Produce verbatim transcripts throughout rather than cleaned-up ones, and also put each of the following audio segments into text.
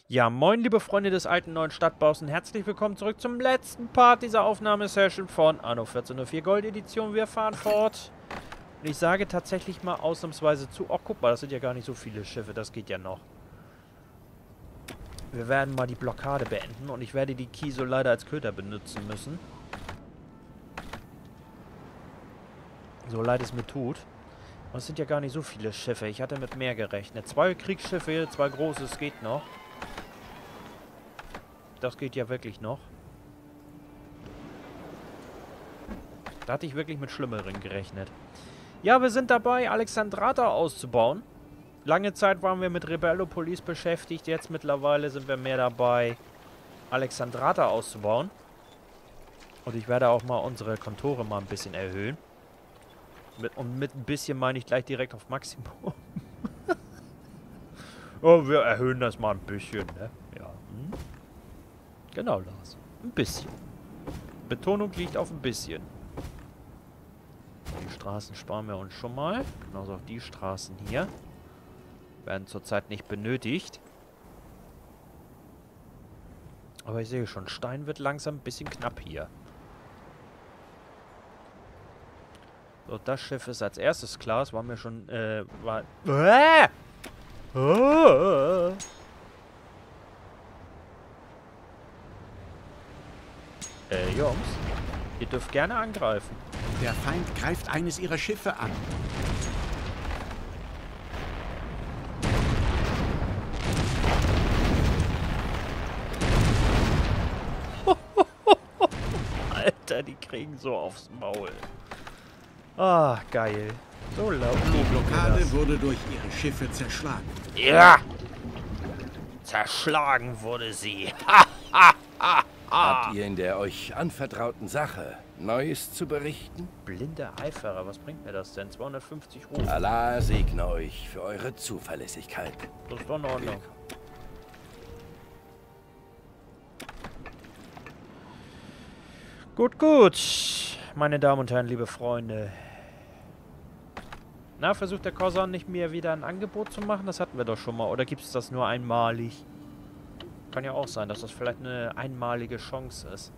Ja, moin liebe Freunde des alten neuen Stadtbaus und herzlich willkommen zurück zum letzten Part dieser Aufnahmesession von Anno vierzehnhundertvier Gold Edition. Wir fahren fort. Und ich sage tatsächlich mal ausnahmsweise zu... Oh, guck mal, das sind ja gar nicht so viele Schiffe, das geht ja noch. Wir werden mal die Blockade beenden und ich werde die Kiso leider als Köder benutzen müssen. So leid es mir tut. Und es sind ja gar nicht so viele Schiffe. Ich hatte mit mehr gerechnet. Zwei Kriegsschiffe, zwei große, es geht noch. Das geht ja wirklich noch. Da hatte ich wirklich mit Schlimmeren gerechnet. Ja, wir sind dabei, Alexandrata auszubauen. Lange Zeit waren wir mit Rebellopolis beschäftigt. Jetzt mittlerweile sind wir mehr dabei, Alexandrata auszubauen. Und ich werde auch mal unsere Kontore mal ein bisschen erhöhen. Mit, und mit ein bisschen meine ich gleich direkt auf Maximum. Oh, wir erhöhen das mal ein bisschen, ne? Ja. Hm? Genau, Lars. Ein bisschen. Betonung liegt auf ein bisschen. Die Straßen sparen wir uns schon mal. Genauso auch die Straßen hier. Werden zurzeit nicht benötigt. Aber ich sehe schon, Stein wird langsam ein bisschen knapp hier. So, das Schiff ist als erstes klar. Das war mir schon, äh, war... Äh! Oh! Äh, Jungs, ihr dürft gerne angreifen. Der Feind greift eines ihrer Schiffe an. Alter, die kriegen so aufs Maul. Ah, geil. So laut. Die Blockade wurde durch ihre Schiffe zerschlagen. Ja! Zerschlagen wurde sie. Ha, ha, ha, ha. Habt ihr in der euch anvertrauten Sache Neues zu berichten? Blinde Eiferer, was bringt mir das denn? zweihundertfünfzig Rufen. Allah segne euch für eure Zuverlässigkeit. Das ist doch in Ordnung. Gut, gut. Meine Damen und Herren, liebe Freunde. Na, versucht der Korsan nicht mehr wieder ein Angebot zu machen? Das hatten wir doch schon mal. Oder gibt es das nur einmalig? Kann ja auch sein, dass das vielleicht eine einmalige Chance ist.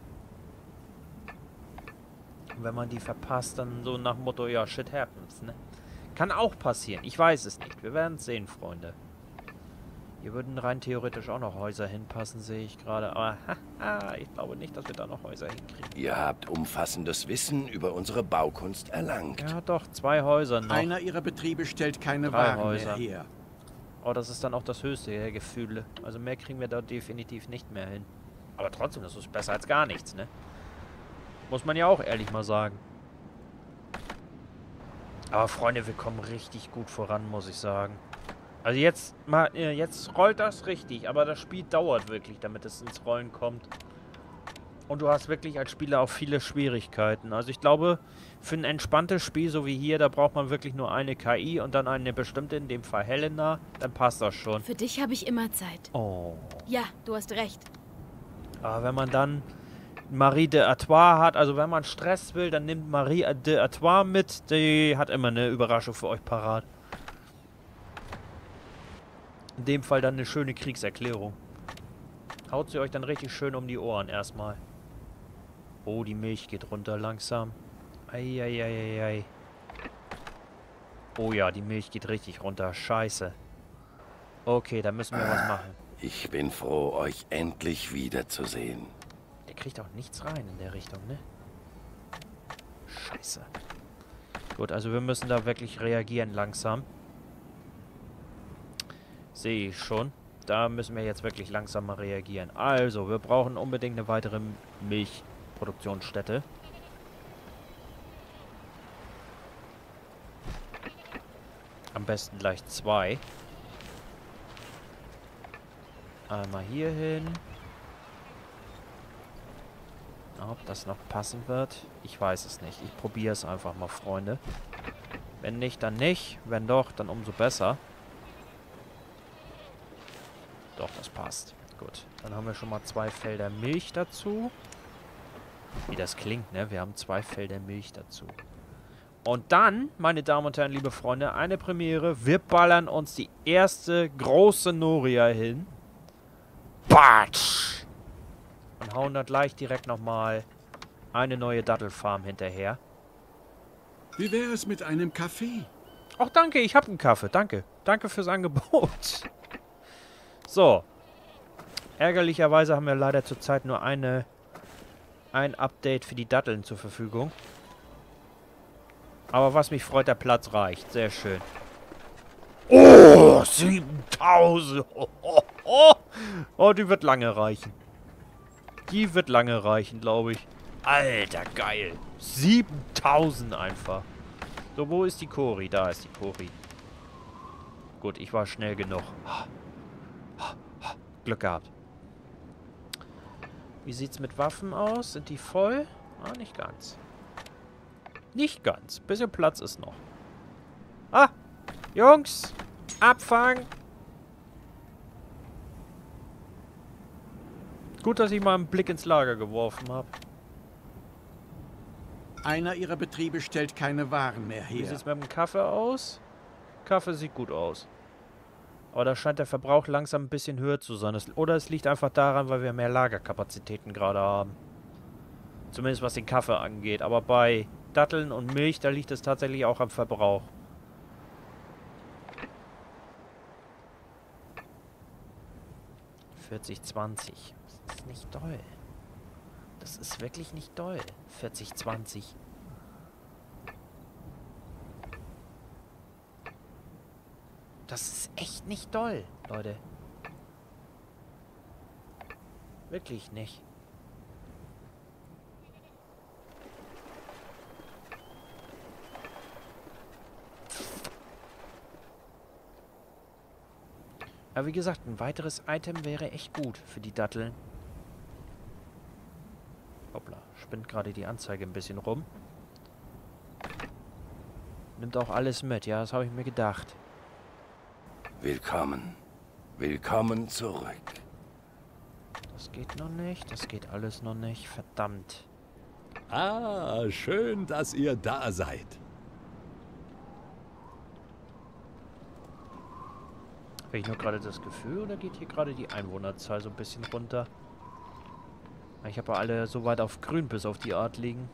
Und wenn man die verpasst, dann so nach dem Motto, ja, shit happens, ne? Kann auch passieren. Ich weiß es nicht. Wir werden es sehen, Freunde. Hier würden rein theoretisch auch noch Häuser hinpassen, sehe ich gerade. Aber haha, ich glaube nicht, dass wir da noch Häuser hinkriegen. Ihr habt umfassendes Wissen über unsere Baukunst erlangt. Ja, doch, zwei Häuser noch. Einer ihrer Betriebe stellt keine Drei Waren Häuser. mehr her. Oh, das ist dann auch das höchste der Gefühle. Also mehr kriegen wir da definitiv nicht mehr hin. Aber trotzdem, das ist besser als gar nichts, ne? Muss man ja auch ehrlich mal sagen. Aber Freunde, wir kommen richtig gut voran, muss ich sagen. Also jetzt, mal, jetzt rollt das richtig, aber das Spiel dauert wirklich, damit es ins Rollen kommt. Und du hast wirklich als Spieler auch viele Schwierigkeiten. Also ich glaube, für ein entspanntes Spiel, so wie hier, da braucht man wirklich nur eine K I und dann eine bestimmte, in dem Fall Helena, dann passt das schon. Für dich habe ich immer Zeit. Oh. Ja, du hast recht. Aber wenn man dann Marie de Artois hat, also wenn man Stress will, dann nimmt Marie de Artois mit. Die hat immer eine Überraschung für euch parat. In dem Fall dann eine schöne Kriegserklärung. Haut sie euch dann richtig schön um die Ohren erstmal. Oh, die Milch geht runter langsam. Eieieiei. Oh ja, die Milch geht richtig runter. Scheiße. Okay, da müssen wir was machen. Ich bin froh, euch endlich wiederzusehen. Der kriegt auch nichts rein in der Richtung, ne? Scheiße. Gut, also wir müssen da wirklich reagieren langsam. Sehe ich schon. Da müssen wir jetzt wirklich langsam mal reagieren. Also, wir brauchen unbedingt eine weitere Milchproduktionsstätte. Am besten gleich zwei. Einmal hier hin. Ob das noch passen wird? Ich weiß es nicht. Ich probiere es einfach mal, Freunde. Wenn nicht, dann nicht. Wenn doch, dann umso besser. Doch, das passt. Gut. Dann haben wir schon mal zwei Felder Milch dazu. Wie das klingt, ne? Wir haben zwei Felder Milch dazu. Und dann, meine Damen und Herren, liebe Freunde, eine Premiere. Wir ballern uns die erste große Noria hin. Batsch! Und hauen dann gleich direkt nochmal eine neue Dattelfarm hinterher. Wie wäre es mit einem Kaffee? Ach, danke, ich habe einen Kaffee. Danke. Danke fürs Angebot. So. Ärgerlicherweise haben wir leider zurzeit nur eine, ein Update für die Datteln zur Verfügung. Aber was mich freut, der Platz reicht. Sehr schön. Oh, siebentausend. Oh, oh, oh. Oh, die wird lange reichen. Die wird lange reichen, glaube ich. Alter, geil. siebentausend einfach. So, wo ist die Cori? Da ist die Cori. Gut, ich war schnell genug. Glück gehabt. Wie sieht's mit Waffen aus? Sind die voll? Ah, nicht ganz. Nicht ganz. Bisschen Platz ist noch. Ah! Jungs! Abfangen! Gut, dass ich mal einen Blick ins Lager geworfen habe. Einer ihrer Betriebe stellt keine Waren mehr Wie her. sieht's mit dem Kaffee aus? Kaffee sieht gut aus. Aber da scheint der Verbrauch langsam ein bisschen höher zu sein. Es, oder es liegt einfach daran, weil wir mehr Lagerkapazitäten gerade haben. Zumindest was den Kaffee angeht. Aber bei Datteln und Milch, da liegt es tatsächlich auch am Verbrauch. vierzig zwanzig. Das ist nicht doll. Das ist wirklich nicht doll. vierzig zwanzig. Das ist echt nicht doll, Leute. Wirklich nicht. Aber wie gesagt, ein weiteres Item wäre echt gut für die Datteln. Hoppla, spinnt gerade die Anzeige ein bisschen rum. Nimmt auch alles mit, ja, das habe ich mir gedacht. Willkommen. Willkommen zurück. Das geht noch nicht, das geht alles noch nicht, verdammt. Ah, schön, dass ihr da seid. Habe ich nur gerade das Gefühl, oder geht hier gerade die Einwohnerzahl so ein bisschen runter? Ich habe ja alle so weit auf grün bis auf die Art liegen.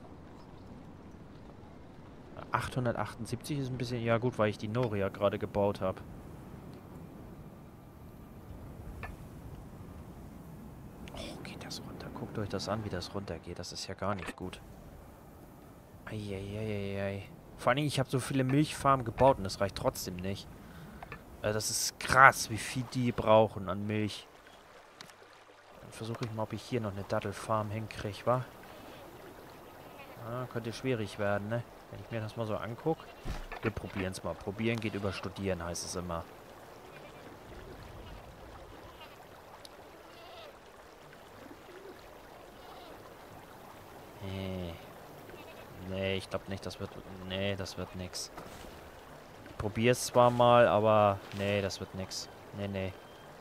achthundertachtundsiebzig ist ein bisschen... Ja gut, weil ich die Noria gerade gebaut habe. Oh, geht das runter? Guckt euch das an, wie das runtergeht. Das ist ja gar nicht gut. Eieieiei. Vor allen Dingen, ich habe so viele Milchfarmen gebaut und das reicht trotzdem nicht. Also das ist krass, wie viel die brauchen an Milch. Dann versuche ich mal, ob ich hier noch eine Dattelfarm hinkriege, wa? Ah, könnte schwierig werden, ne? Wenn ich mir das mal so angucke. Wir probieren es mal. Probieren geht über Studieren, heißt es immer. Nee. Nee, ich glaube nicht, das wird... Nee, das wird nix. Ich probiere es zwar mal, aber... Nee, das wird nix. Nee, nee.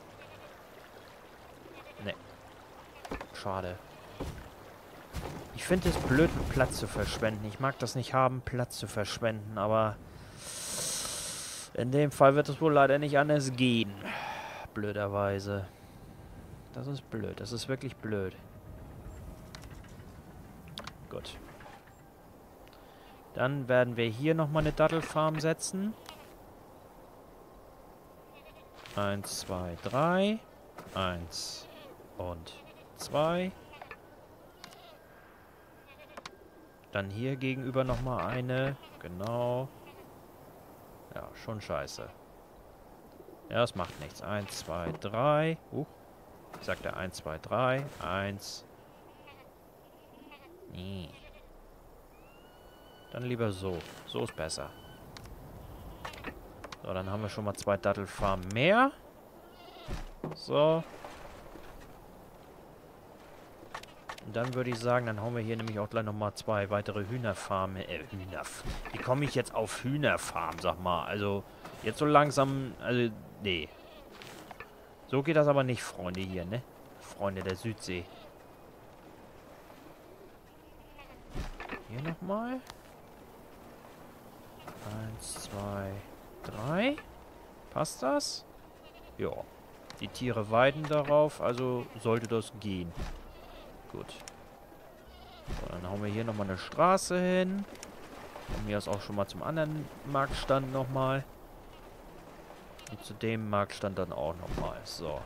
Nee. Schade. Ich finde es blöd, Platz zu verschwenden. Ich mag das nicht haben, Platz zu verschwenden, aber... In dem Fall wird es wohl leider nicht anders gehen. Blöderweise. Das ist blöd. Das ist wirklich blöd. Gut. Dann werden wir hier nochmal eine Dattelfarm setzen. Eins, zwei, drei. Eins und zwei. Dann hier gegenüber nochmal eine. Genau. Ja, schon scheiße. Ja, das macht nichts. Eins, zwei, drei. Huch. Ich sagte eins, zwei, drei. Eins. Nee. Dann lieber so. So ist besser. So, dann haben wir schon mal zwei Dattelfarmen mehr. So. Und dann würde ich sagen, dann hauen wir hier nämlich auch gleich nochmal zwei weitere Hühnerfarmen. Äh, Hühnerf. Wie komme ich jetzt auf Hühnerfarm, sag mal? Also, jetzt so langsam, also, nee. So geht das aber nicht, Freunde hier, ne? Freunde der Südsee. Hier nochmal. Eins, zwei, drei. Passt das? Ja. Die Tiere weiden darauf, also sollte das gehen. Gut. So, dann hauen wir hier nochmal eine Straße hin. Von mir aus auch schon mal zum anderen Marktstand nochmal. Und zu dem Marktstand dann auch nochmal. So.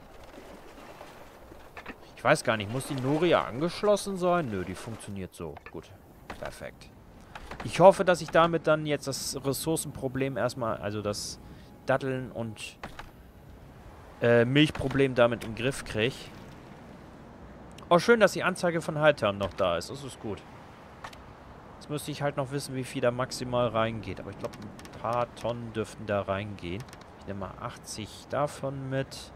Ich weiß gar nicht, muss die Noria angeschlossen sein? Nö, die funktioniert so. Gut. Perfekt. Ich hoffe, dass ich damit dann jetzt das Ressourcenproblem erstmal, also das Datteln und äh, Milchproblem damit im Griff kriege. Oh, schön, dass die Anzeige von Hightown noch da ist. Das ist gut. Jetzt müsste ich halt noch wissen, wie viel da maximal reingeht. Aber ich glaube, ein paar Tonnen dürften da reingehen. Ich nehme mal achtzig davon mit.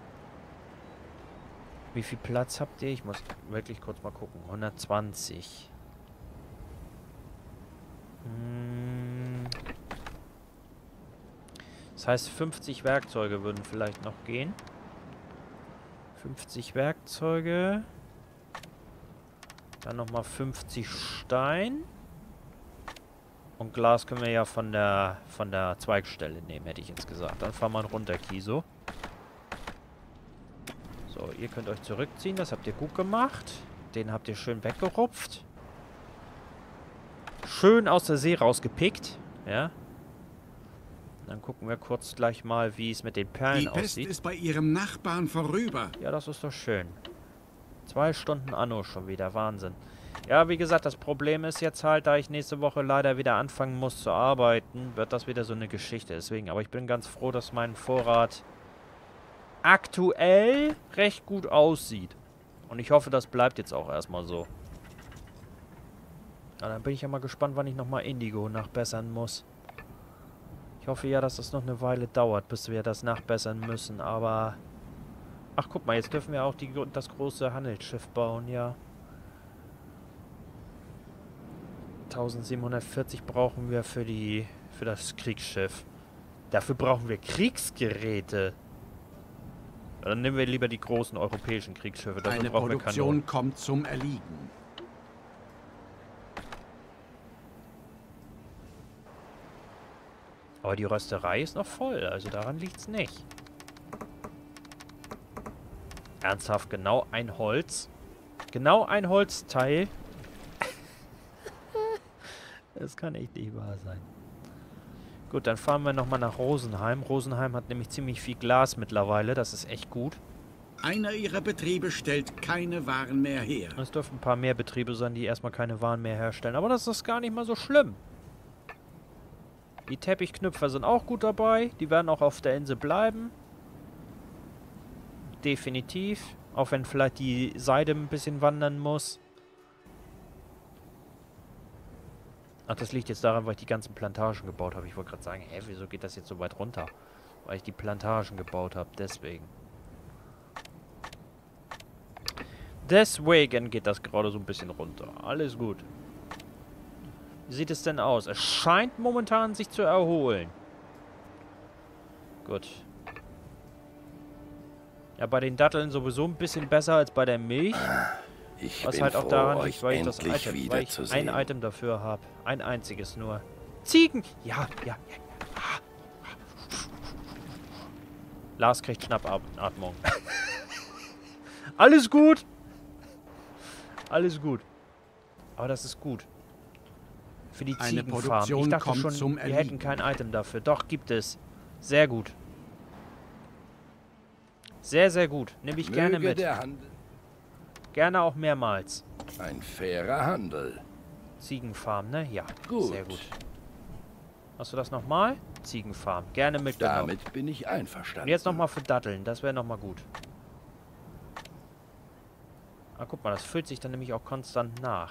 Wie viel Platz habt ihr? Ich muss wirklich kurz mal gucken. hundertzwanzig. Hm. Das heißt, fünfzig Werkzeuge würden vielleicht noch gehen. fünfzig Werkzeuge. Dann nochmal fünfzig Stein. Und Glas können wir ja von der von der Zweigstelle nehmen, hätte ich jetzt gesagt. Dann fahren wir runter, Kiso. So, ihr könnt euch zurückziehen. Das habt ihr gut gemacht. Den habt ihr schön weggerupft. Schön aus der See rausgepickt. Ja. Dann gucken wir kurz gleich mal, wie es mit den Perlen Die Pest aussieht. ist bei ihrem Nachbarn vorüber. Ja, das ist doch schön. Zwei Stunden Anno schon wieder. Wahnsinn. Ja, wie gesagt, das Problem ist jetzt halt, da ich nächste Woche leider wieder anfangen muss zu arbeiten, wird das wieder so eine Geschichte. Deswegen, aber ich bin ganz froh, dass mein Vorrat aktuell recht gut aussieht. Und ich hoffe, das bleibt jetzt auch erstmal so. Ja, dann bin ich ja mal gespannt, wann ich nochmal Indigo nachbessern muss. Ich hoffe ja, dass das noch eine Weile dauert, bis wir das nachbessern müssen, aber... Ach, guck mal, jetzt dürfen wir auch die, das große Handelsschiff bauen, ja. eintausendsiebenhundertvierzig brauchen wir für die für das Kriegsschiff. Dafür brauchen wir Kriegsgeräte. Ja, dann nehmen wir lieber die großen europäischen Kriegsschiffe. Dafür Eine brauchen wir Produktion Kanonen. kommt zum Erliegen. Aber die Rösterei ist noch voll, also daran liegt's nicht. Ernsthaft, genau ein Holz? Genau ein Holzteil? Das kann echt nicht wahr sein. Gut, dann fahren wir nochmal nach Rosenheim. Rosenheim hat nämlich ziemlich viel Glas mittlerweile. Das ist echt gut. Einer ihrer Betriebe stellt keine Waren mehr her. Es dürfen ein paar mehr Betriebe sein, die erstmal keine Waren mehr herstellen. Aber das ist gar nicht mal so schlimm. Die Teppichknüpfer sind auch gut dabei. Die werden auch auf der Insel bleiben. Definitiv. Auch wenn vielleicht die Seide ein bisschen wandern muss. Ach, das liegt jetzt daran, weil ich die ganzen Plantagen gebaut habe. Ich wollte gerade sagen, hä, wieso geht das jetzt so weit runter? Weil ich die Plantagen gebaut habe, deswegen. Deswegen geht das gerade so ein bisschen runter. Alles gut. Wie sieht es denn aus? Es scheint momentan sich zu erholen. Gut. Ja, bei den Datteln sowieso ein bisschen besser als bei der Milch. Ich Was bin halt auch froh, daran euch liegt, weil ich das endlich Item, weil ich wiederzusehen. ein Item dafür habe. Ein einziges nur. Ziegen! Ja, ja, ja. Lars kriegt Schnappatmung. Alles gut! Alles gut. Aber das ist gut. Für die Eine Ziegenfarm. Ich Produktion dachte kommt schon, zum wir Erliegen. hätten kein Item dafür. Doch, gibt es. Sehr gut. Sehr, sehr gut. Nehme ich gerne Möge mit. der Handel Gerne auch mehrmals. ein fairer Handel. Ziegenfarm, ne? Ja. Gut. Sehr gut. Hast du das nochmal? Ziegenfarm. Gerne mitgenommen. Damit bin ich einverstanden. Und jetzt nochmal für Datteln. Das wäre nochmal gut. Ah, guck mal, das füllt sich dann nämlich auch konstant nach.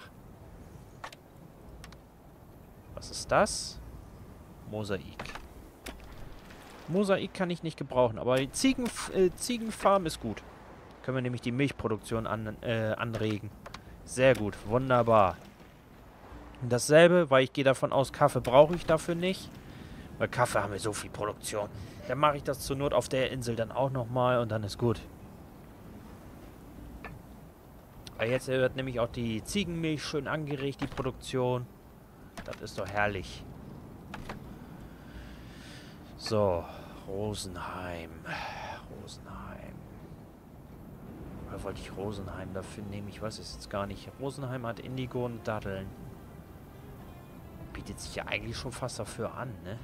Was ist das? Mosaik. Mosaik kann ich nicht gebrauchen, aber die Ziegen, äh, Ziegenfarm ist gut. Können wir nämlich die Milchproduktion an, äh, anregen. Sehr gut, wunderbar. Und dasselbe, weil ich gehe davon aus, Kaffee brauche ich dafür nicht. Weil Kaffee haben wir so viel Produktion. Dann mache ich das zur Not auf der Insel dann auch nochmal und dann ist gut. Weil jetzt wird nämlich auch die Ziegenmilch schön angeregt, die Produktion. Das ist doch herrlich. So, Rosenheim. Rosenheim. Oder wollte ich Rosenheim dafür nehmen? Ich weiß es jetzt gar nicht. Rosenheim hat Indigo und Datteln. Bietet sich ja eigentlich schon fast dafür an, ne?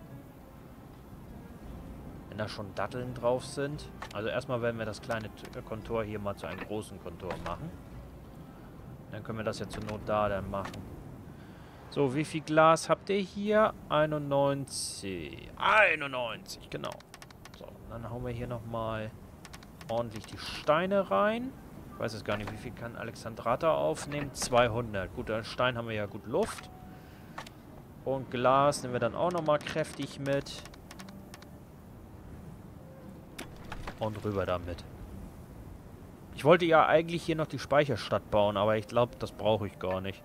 Wenn da schon Datteln drauf sind. Also erstmal werden wir das kleine Kontor hier mal zu einem großen Kontor machen. Dann können wir das ja zur Not da dann machen. So, wie viel Glas habt ihr hier? einundneunzig. einundneunzig, genau. So, dann hauen wir hier nochmal ordentlich die Steine rein. Ich weiß jetzt gar nicht, wie viel kann Alexandrata aufnehmen? zweihundert. Gut, an Stein haben wir ja gut Luft. Und Glas nehmen wir dann auch nochmal kräftig mit. Und rüber damit. Ich wollte ja eigentlich hier noch die Speicherstadt bauen, aber ich glaube, das brauche ich gar nicht.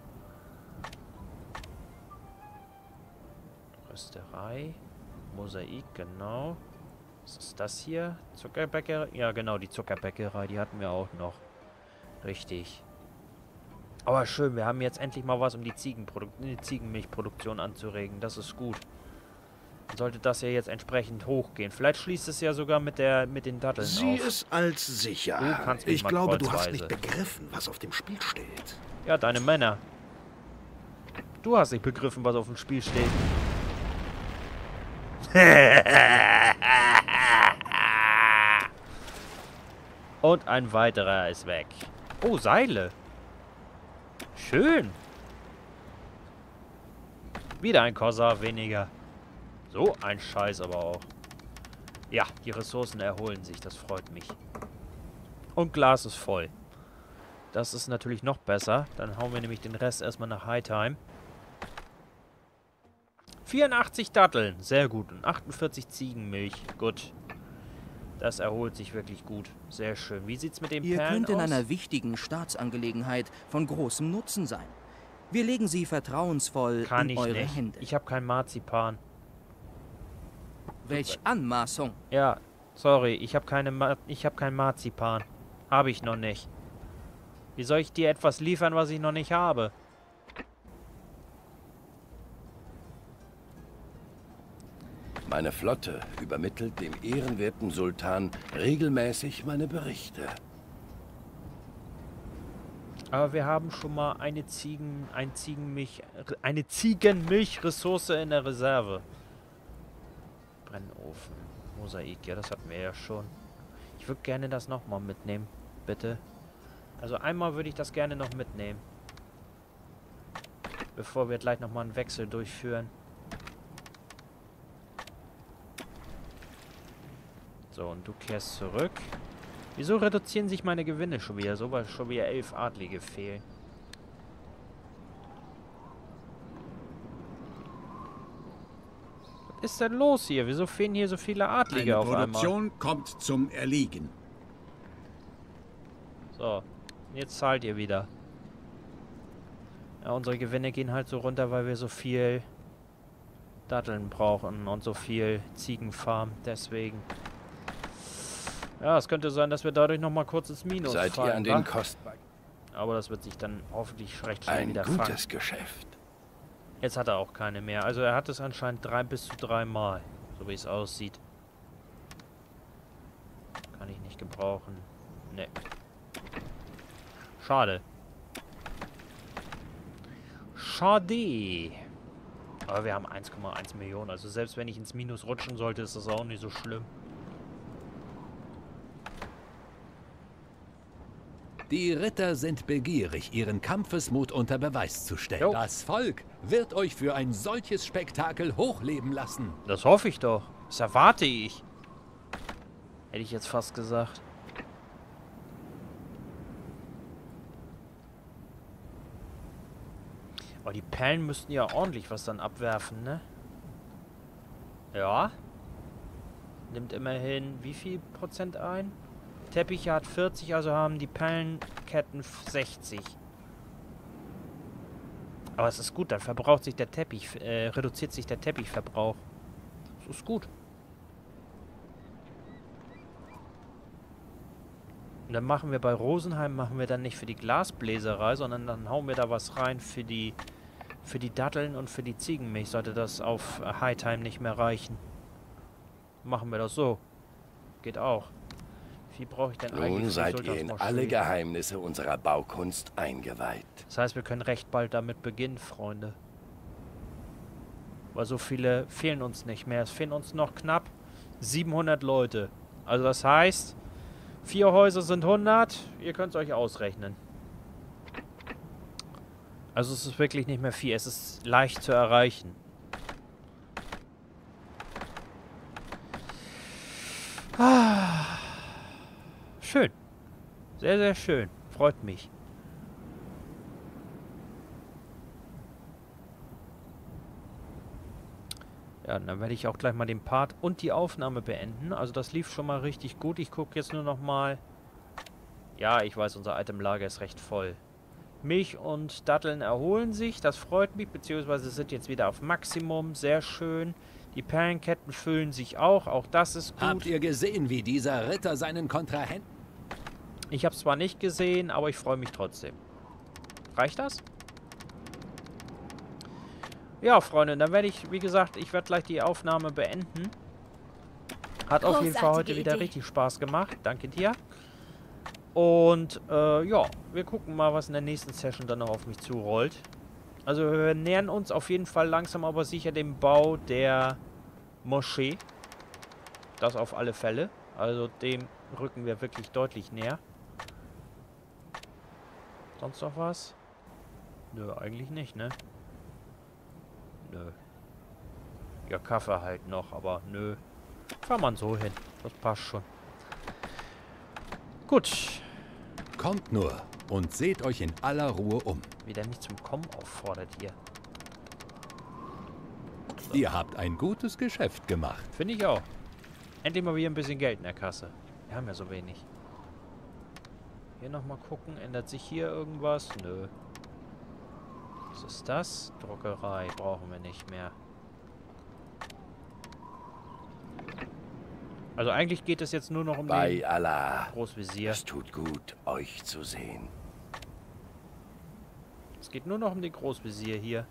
Rösterei. Mosaik, genau. Was ist das hier? Zuckerbäckerei? Ja, genau, die Zuckerbäckerei, die hatten wir auch noch. Richtig. Aber schön, wir haben jetzt endlich mal was, um die, Ziegenprodu die Ziegenmilchproduktion anzuregen. Das ist gut. Dann sollte das ja jetzt entsprechend hochgehen. Vielleicht schließt es ja sogar mit der mit den Datteln Sieh auf. es als sicher. Du kannst mich Ich mal glaube, du hast kreuzweise. nicht begriffen, was auf dem Spiel steht. Ja, deine Männer. Du hast nicht begriffen, was auf dem Spiel steht. Und ein weiterer ist weg. Oh, Seile. Schön. Wieder ein Korsar weniger. So ein Scheiß aber auch. Ja, die Ressourcen erholen sich. Das freut mich. Und Glas ist voll. Das ist natürlich noch besser. Dann hauen wir nämlich den Rest erstmal nach Hightime. vierundachtzig Datteln. Sehr gut. Und achtundvierzig Ziegenmilch. Gut. Das erholt sich wirklich gut. Sehr schön. Wie sieht's mit den Ihr Perlen könnt in aus? einer wichtigen Staatsangelegenheit von großem Nutzen sein. Wir legen sie vertrauensvoll Kann in ich eure nicht. Hände. Ich habe kein Marzipan. Welch Anmaßung! Ja, sorry. Ich habe keine Ma ich habe kein Marzipan. Habe ich noch nicht. Wie soll ich dir etwas liefern, was ich noch nicht habe? Meine Flotte übermittelt dem ehrenwerten Sultan regelmäßig meine Berichte. Aber wir haben schon mal eine Ziegen, ein Ziegenmilch, eine Ziegenmilchressource in der Reserve. Brennofen, Mosaik, ja, das hatten wir ja schon. Ich würde gerne das nochmal mitnehmen, bitte. Also einmal würde ich das gerne noch mitnehmen. Bevor wir gleich nochmal einen Wechsel durchführen. So, und du kehrst zurück. Wieso reduzieren sich meine Gewinne schon wieder? So, weil schon wieder elf Adlige fehlen. Was ist denn los hier? Wieso fehlen hier so viele Adlige Eine auf einmal? Produktion kommt zum Erliegen. So, jetzt zahlt ihr wieder. Ja, unsere Gewinne gehen halt so runter, weil wir so viel Datteln brauchen und so viel Ziegenfarm. Deswegen. Ja, es könnte sein, dass wir dadurch nochmal kurz ins Minus Seid fallen. ihr an wa? den Kostbaren? Aber das wird sich dann hoffentlich recht schnell Ein wieder gutes fangen. Geschäft. Jetzt hat er auch keine mehr. Also er hat es anscheinend drei bis zu dreimal. So wie es aussieht. Kann ich nicht gebrauchen. Ne. Schade. Schade. Aber wir haben eins Komma eins Millionen. Also selbst wenn ich ins Minus rutschen sollte, ist das auch nicht so schlimm. Die Ritter sind begierig, ihren Kampfesmut unter Beweis zu stellen. Jo. Das Volk wird euch für ein solches Spektakel hochleben lassen. Das hoffe ich doch. Das erwarte ich. Hätte ich jetzt fast gesagt. Aber die Perlen müssten ja ordentlich was dann abwerfen, ne? Ja. Nimmt immerhin wie viel Prozent ein? Teppich hat vierzig, also haben die Perlenketten sechzig. Aber es ist gut, dann verbraucht sich der Teppich, äh, reduziert sich der Teppichverbrauch. Das ist gut. Und dann machen wir bei Rosenheim, machen wir dann nicht für die Glasbläserei, sondern dann hauen wir da was rein für die, für die Datteln und für die Ziegenmilch. Sollte das auf Hightime nicht mehr reichen. Machen wir das so. Geht auch. Wie brauche ich denn eigentlich Nun für seid ihr in Sultansmoschee? alle Geheimnisse unserer Baukunst eingeweiht. Das heißt, wir können recht bald damit beginnen, Freunde. Weil so viele fehlen uns nicht mehr. Es fehlen uns noch knapp siebenhundert Leute. Also das heißt, vier Häuser sind hundert. Ihr könnt es euch ausrechnen. Also es ist wirklich nicht mehr viel. Es ist leicht zu erreichen. Ah. Schön. Sehr, sehr schön. Freut mich. Ja, dann werde ich auch gleich mal den Part und die Aufnahme beenden. Also das lief schon mal richtig gut. Ich gucke jetzt nur noch mal. Ja, ich weiß, unser Itemlager ist recht voll. Milch und Datteln erholen sich. Das freut mich, beziehungsweise sind jetzt wieder auf Maximum. Sehr schön. Die Perlenketten füllen sich auch. Auch das ist gut. Habt ihr gesehen, wie dieser Ritter seinen Kontrahenten... Ich habe es zwar nicht gesehen, aber ich freue mich trotzdem. Reicht das? Ja, Freunde, dann werde ich, wie gesagt, ich werde gleich die Aufnahme beenden. Hat auf jeden Fall heute wieder richtig Spaß gemacht. Danke dir. Und, äh, ja, wir gucken mal, was in der nächsten Session dann noch auf mich zurollt. Also, wir nähern uns auf jeden Fall langsam aber sicher dem Bau der Moschee. Das auf alle Fälle. Also, dem rücken wir wirklich deutlich näher. Sonst noch was? Nö, eigentlich nicht, ne? Nö. Ja, Kaffee halt noch, aber nö. Fahr man so hin. Das passt schon. Gut. Kommt nur und seht euch in aller Ruhe um. Wieder nicht zum Kommen auffordert hier. So. Ihr habt ein gutes Geschäft gemacht. Finde ich auch. Endlich mal wieder ein bisschen Geld in der Kasse. Wir haben ja so wenig. Hier nochmal gucken. Ändert sich hier irgendwas? Nö. Was ist das? Druckerei. Brauchen wir nicht mehr. Also eigentlich geht es jetzt nur noch um Bei den Allah. Großvisier. Es tut gut, euch zu sehen. Es geht nur noch um den Großvisier hier.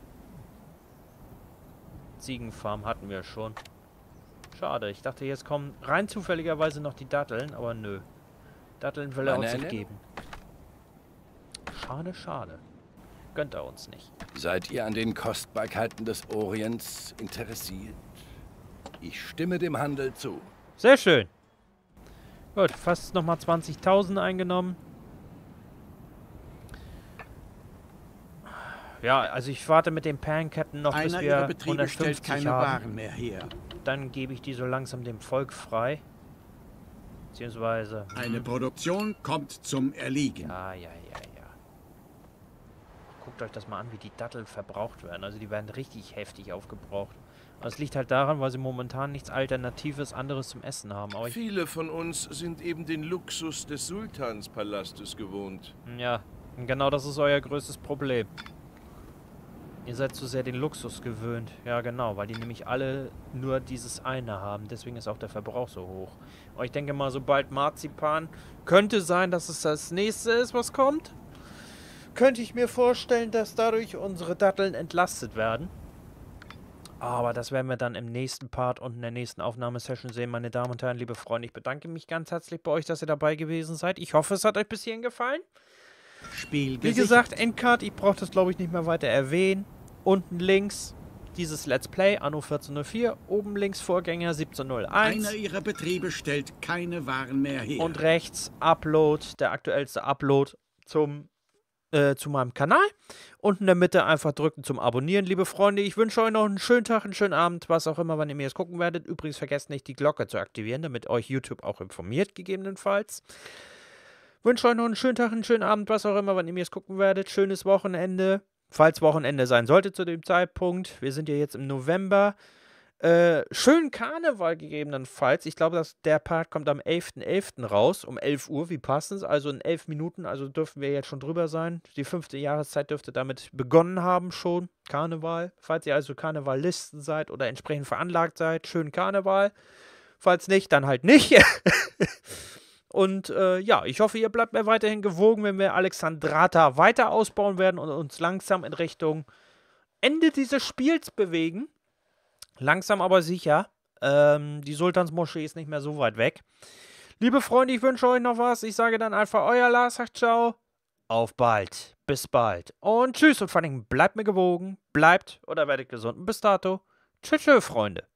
Ziegenfarm hatten wir schon. Schade, ich dachte jetzt kommen rein zufälligerweise noch die Datteln, aber nö. Datteln will er uns nicht geben. Schade, schade. Gönnt er uns nicht. Seid ihr an den Kostbarkeiten des Orients interessiert? Ich stimme dem Handel zu. Sehr schön. Gut, fast nochmal zwanzigtausend eingenommen. Ja, also ich warte mit den Perlenketten noch, bis Einer wir ihrer Betriebe stellt hundertfünfzig keine haben. Waren mehr her. Dann gebe ich die so langsam dem Volk frei. Beziehungsweise... Eine Produktion kommt zum Erliegen. Ja, ja, ja, ja. Guckt euch das mal an, wie die Datteln verbraucht werden. Also die werden richtig heftig aufgebraucht. Aber es liegt halt daran, weil sie momentan nichts Alternatives anderes zum Essen haben. Aber ich, Viele von uns sind eben den Luxus des Sultanspalastes gewohnt. ja, genau das ist euer größtes Problem. Ihr seid zu sehr den Luxus gewöhnt. Ja, genau, weil die nämlich alle nur dieses eine haben. Deswegen ist auch der Verbrauch so hoch. Aber ich denke mal, sobald Marzipan könnte sein, dass es das nächste ist, was kommt. Könnte ich mir vorstellen, dass dadurch unsere Datteln entlastet werden. Aber das werden wir dann im nächsten Part und in der nächsten Aufnahmesession sehen, meine Damen und Herren, liebe Freunde. Ich bedanke mich ganz herzlich bei euch, dass ihr dabei gewesen seid. Ich hoffe, es hat euch bis hierhin gefallen. Spiel Wie gesagt, Endcard, ich brauche das, glaube ich, nicht mehr weiter erwähnen. Unten links dieses Let's Play, Anno vierzehn null vier. Oben links Vorgänger siebzehn null eins. Einer ihrer Betriebe stellt keine Waren mehr her. Und rechts Upload, der aktuellste Upload zum, äh, zu meinem Kanal. Und in der Mitte einfach drücken zum Abonnieren, liebe Freunde. Ich wünsche euch noch einen schönen Tag, einen schönen Abend, was auch immer, wann ihr mir das gucken werdet. Übrigens vergesst nicht, die Glocke zu aktivieren, damit euch YouTube auch informiert, gegebenenfalls. Wünsche euch noch einen schönen Tag, einen schönen Abend, was auch immer, wann ihr mir das gucken werdet. Schönes Wochenende. Falls Wochenende sein sollte zu dem Zeitpunkt. Wir sind ja jetzt im November. Äh, schönen Karneval gegebenenfalls. Ich glaube, dass der Part kommt am elften elften raus, um elf Uhr, wie passend. Also in elf Minuten, also dürfen wir jetzt schon drüber sein. Die fünfte Jahreszeit dürfte damit begonnen haben schon. Karneval. Falls ihr also Karnevalisten seid oder entsprechend veranlagt seid, schönen Karneval. Falls nicht, dann halt nicht. Und äh, ja, ich hoffe, ihr bleibt mir weiterhin gewogen, wenn wir Alexandrata weiter ausbauen werden und uns langsam in Richtung Ende dieses Spiels bewegen. Langsam aber sicher. Ähm, die Sultansmoschee ist nicht mehr so weit weg. Liebe Freunde, ich wünsche euch noch was. Ich sage dann einfach euer Lars, sagt ciao. Auf bald. Bis bald. Und tschüss und vor allem bleibt mir gewogen. Bleibt oder werdet gesund. Und bis dato. Tschüss, tschüss, Freunde.